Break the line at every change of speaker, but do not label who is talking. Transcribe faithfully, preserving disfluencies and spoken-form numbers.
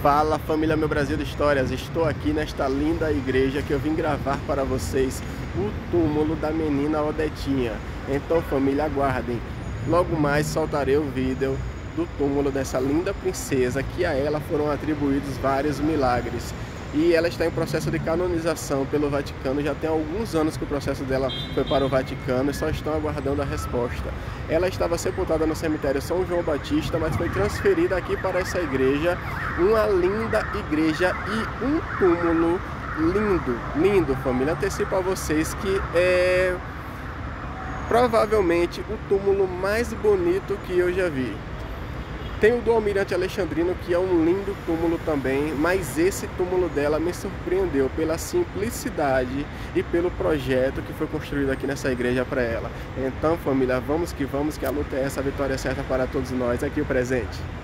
Fala família Meu Brasil de Histórias, estou aqui nesta linda igreja que eu vim gravar para vocês o túmulo da menina Odetinha. Então família, aguardem, logo mais soltarei o vídeo do túmulo dessa linda princesa, que a ela foram atribuídos vários milagres. E ela está em processo de canonização pelo Vaticano, já tem alguns anos que o processo dela foi para o Vaticano e só estão aguardando a resposta. Ela estava sepultada no cemitério São João Batista, mas foi transferida aqui para essa igreja, uma linda igreja e um túmulo lindo, lindo família. Antecipo a vocês que é provavelmente o túmulo mais bonito que eu já vi. Tem o do Almirante Alexandrino, que é um lindo túmulo também, mas esse túmulo dela me surpreendeu pela simplicidade e pelo projeto que foi construído aqui nessa igreja para ela. Então família, vamos que vamos, que a luta é essa, a vitória é certa para todos nós. Aqui o presente.